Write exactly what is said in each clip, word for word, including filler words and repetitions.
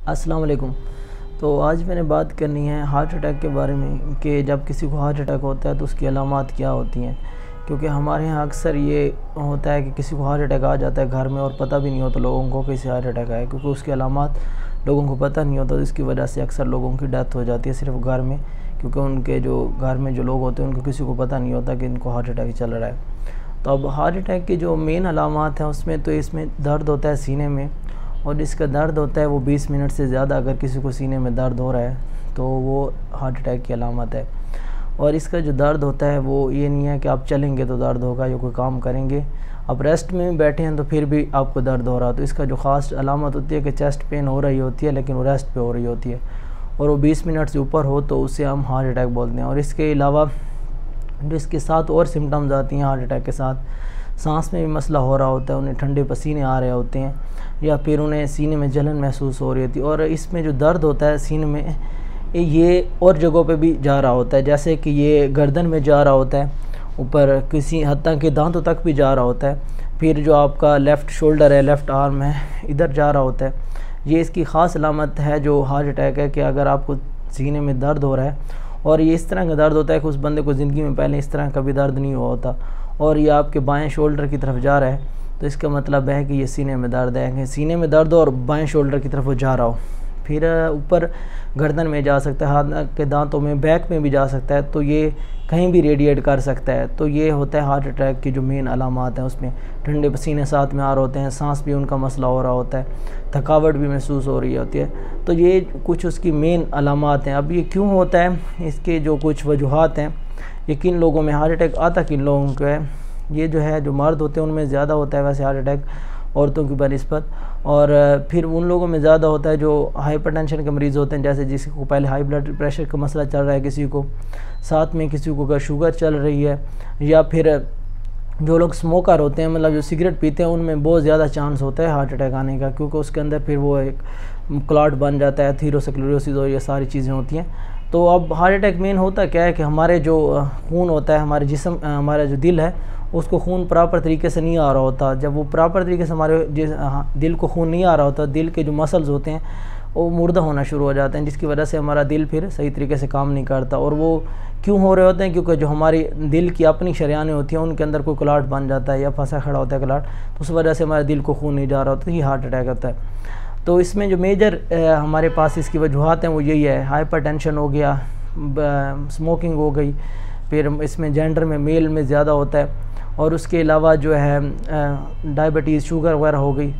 अस्सलाम वालेकुम। तो आज मैंने बात करनी है हार्ट अटैक के बारे में कि जब किसी को हार्ट अटैक होता है तो उसकी अलामात क्या होती हैं। क्योंकि हमारे यहाँ अक्सर ये होता है कि किसी को हार्ट अटैक आ जाता है घर में और पता भी नहीं होता लोगों को किसी हार्ट अटैक आया, क्योंकि उसकी अलामात लोगों को पता नहीं होता। तो इसकी वजह से अक्सर लोगों की डेथ हो जाती है सिर्फ घर में, क्योंकि उनके जो घर में जो लोग होते हैं उनको किसी को पता नहीं होता कि इनको हार्ट अटैक चल रहा है। तो अब हार्ट अटैक की जो मेन अलामात हैं उसमें तो इसमें दर्द होता है सीने में, और इसका दर्द होता है वो बीस मिनट से ज़्यादा अगर किसी को सीने में दर्द हो रहा है तो वो हार्ट अटैक की अलामत है। और इसका जो दर्द होता है वो ये नहीं है कि आप चलेंगे तो दर्द होगा या कोई काम करेंगे, आप रेस्ट में बैठे हैं तो फिर भी आपको दर्द हो रहा है। तो इसका जो ख़ास अलामत होती है कि चेस्ट पेन हो रही होती है लेकिन वो रेस्ट पे हो रही होती है, और वो बीस मिनट से ऊपर हो तो उसे हम हार्ट अटैक बोलते हैं। और इसके अलावा जो इसके साथ और सिम्टम्स आती हैं हार्ट अटैक के साथ, सांस में भी मसला हो रहा होता है, उन्हें ठंडे पसीने आ रहे होते हैं या फिर उन्हें सीने में जलन महसूस हो रही होती है। और इसमें जो दर्द होता है सीने में ये और जगहों पे भी जा रहा होता है, जैसे कि ये गर्दन में जा रहा होता है, ऊपर किसी हत्ता के दांतों तक भी जा रहा होता है, फिर जो आपका लेफ़्ट शोल्डर है, लेफ़्ट आर्म है, इधर जा रहा होता है। ये इसकी ख़ास अलामत है जो हार्ट अटैक है कि अगर आपको सीने में दर्द हो रहा है, और ये इस तरह का दर्द होता है कि उस बंदे को ज़िंदगी में पहले इस तरह कभी दर्द नहीं हुआ होता, और ये आपके बाएं शोल्डर की तरफ जा रहा है, तो इसका मतलब है कि ये सीने में दर्द है। कि सीने में दर्द हो और बाएं शोल्डर की तरफ वो जा रहा हो, फिर ऊपर गर्दन में जा सकता है, हाथ के दांतों में, बैक में भी जा सकता है, तो ये कहीं भी रेडिएट कर सकता है। तो ये होता है हार्ट अटैक की जो मेन अलामात हैं। उसमें ठंडे पसीने साथ में आ रहे होते हैं, सांस भी उनका मसला हो रहा होता है, थकावट भी महसूस हो रही होती है। तो ये कुछ उसकी मेन अलामात हैं। अब ये क्यों होता है, इसके जो कुछ वजूहात हैं। ये किन लोगों में हार्ट अटैक आता, किन लोगों को है, ये जो है जो मर्द होते हैं उनमें ज़्यादा होता है वैसे हार्ट अटैक औरतों की बनिस्बत, और फिर उन लोगों में ज़्यादा होता है जो हाइपरटेंशन के मरीज़ होते हैं, जैसे जिसी को पहले हाई ब्लड प्रेशर का मसला चल रहा है, किसी को साथ में किसी को अगर शुगर चल रही है, या फिर जो लोग स्मोकर होते हैं, मतलब जो सिगरेट पीते हैं, उनमें बहुत ज़्यादा चांस होता है हार्ट अटैक आने का, क्योंकि उसके अंदर फिर वो एक क्लॉट बन जाता है, थीरोस्क्लेरोसिस और ये सारी चीज़ें होती हैं। तो अब हार्ट अटैक मेन होता क्या है कि हमारे जो खून होता है, हमारे जिस्म, हमारा जो दिल है, उसको खून प्रॉपर तरीके से नहीं आ रहा होता। जब वो प्रॉपर तरीके से हमारे दिल को खून नहीं आ रहा होता, दिल के जो मसल्स होते हैं वो मुर्दा होना शुरू हो जाते हैं, जिसकी वजह से हमारा दिल फिर सही तरीके से काम नहीं करता। और वो क्यों हो रहे होते हैं, क्योंकि जो हमारी दिल की अपनी शरियानें होती हैं उनके अंदर कोई क्लॉट बन जाता है या फंसा खड़ा होता है क्लॉट, तो उस वजह से हमारे दिल को खून नहीं जा रहा होता, तो ये हार्ट अटैक होता है। तो इसमें जो मेजर हमारे पास इसकी वजूहात हैं वो यही है, हाइपरटेंशन हो गया, स्मोकिंग हो गई, फिर इसमें जेंडर में मेल में ज़्यादा होता है, और उसके अलावा जो है डायबिटीज़, शुगर वगैरह हो गई।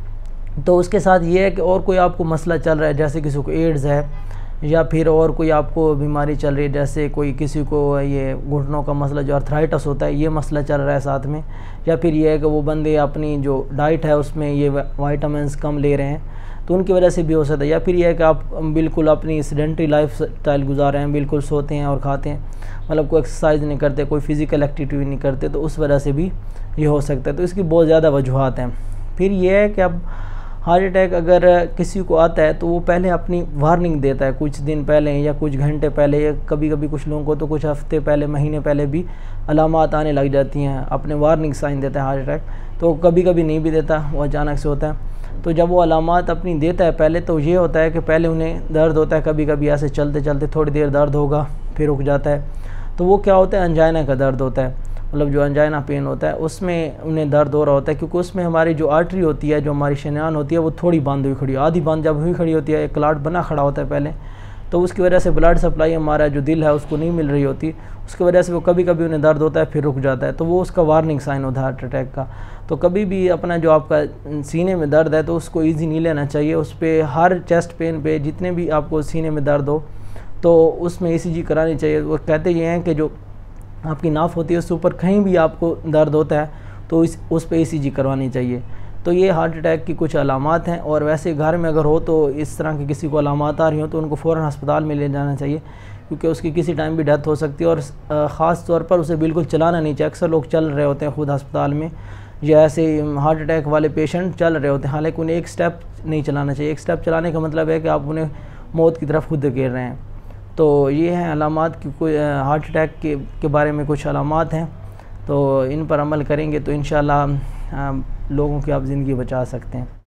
तो उसके साथ ये है कि और कोई आपको मसला चल रहा है, जैसे किसी को एड्स है, या फिर और कोई आपको बीमारी चल रही है, जैसे कोई किसी को ये घुटनों का मसला जो आर्थराइटिस होता है, ये मसला चल रहा है साथ में, या फिर ये है कि वो बंदे अपनी जो डाइट है उसमें ये वाइटामिन्स कम ले रहे हैं तो उनकी वजह से भी हो सकता है, या फिर यह है कि आप बिल्कुल अपनी सेडेंटरी लाइफ स्टाइल गुजार रहे हैं, बिल्कुल सोते हैं और खाते हैं, मतलब कोई एक्सरसाइज नहीं करते, कोई फिज़िकल एक्टिविटी नहीं करते, तो उस वजह से भी ये हो सकता है। तो इसकी बहुत ज़्यादा वजूहात हैं। फिर यह है कि अब हार्ट अटैक अगर किसी को आता है तो वो पहले अपनी वार्निंग देता है, कुछ दिन पहले या कुछ घंटे पहले, या कभी कभी कुछ लोगों को तो कुछ हफ्ते पहले, महीने पहले भी अलामात आने लग जाती हैं, अपने वार्निंग साइन देता है हार्ट अटैक। तो कभी कभी नहीं भी देता, वो अचानक से होता है। तो जब वो अलामात अपनी देता है पहले, तो ये होता है कि पहले उन्हें दर्द होता है, कभी कभी ऐसे चलते चलते थोड़ी देर दर्द होगा फिर रुक जाता है। तो वो क्या होता है, अंजाइना का दर्द होता है, मतलब जो अंजाइना पेन होता है उसमें उन्हें दर्द हो रहा होता है, क्योंकि उसमें हमारी जो आर्टरी होती है, जो हमारी शरियान होती है, वो थोड़ी बंद हुई खड़ी, आधी बंद जब हुई खड़ी होती है, एक क्लॉट बना खड़ा होता है पहले, तो उसकी वजह से ब्लड सप्लाई हमारा जो दिल है उसको नहीं मिल रही होती, उसकी वजह से वो कभी कभी उन्हें दर्द होता है फिर रुक जाता है। तो वो उसका वार्निंग साइन होता है हार्ट अटैक का। तो कभी भी अपना जो आपका सीने में दर्द है तो उसको ईजी नहीं लेना चाहिए, उस पर हर चेस्ट पेन पे जितने भी आपको सीने में दर्द हो तो उसमें ईसीजी करानी चाहिए। वो कहते ये हैं कि जो आपकी नाफ होती है उसके ऊपर कहीं भी आपको दर्द होता है तो इस उस पर ईसीजी करवानी चाहिए। तो ये हार्ट अटैक की कुछ अलामात हैं। और वैसे घर में अगर हो तो इस तरह की किसी को अलामात आ रही हो तो उनको फ़ौरन अस्पताल में ले जाना चाहिए, क्योंकि उसकी किसी टाइम भी डेथ हो सकती है। और ख़ास तौर पर उसे बिल्कुल चलाना नहीं चाहिए। अक्सर लोग चल रहे होते हैं खुद अस्पताल में, या ऐसे हार्ट अटैक वाले पेशेंट चल रहे होते हैं, हालांकि उन्हें एक स्टेप नहीं चलाना चाहिए। एक स्टेप चलाने का मतलब है कि आप उन्हें मौत की तरफ खुद धकेल रहे हैं। तो ये हैं अलामात की, कोई हार्ट अटैक के, के बारे में कुछ अलामात हैं, तो इन पर अमल करेंगे तो इंशाअल्लाह लोगों की आप ज़िंदगी बचा सकते हैं।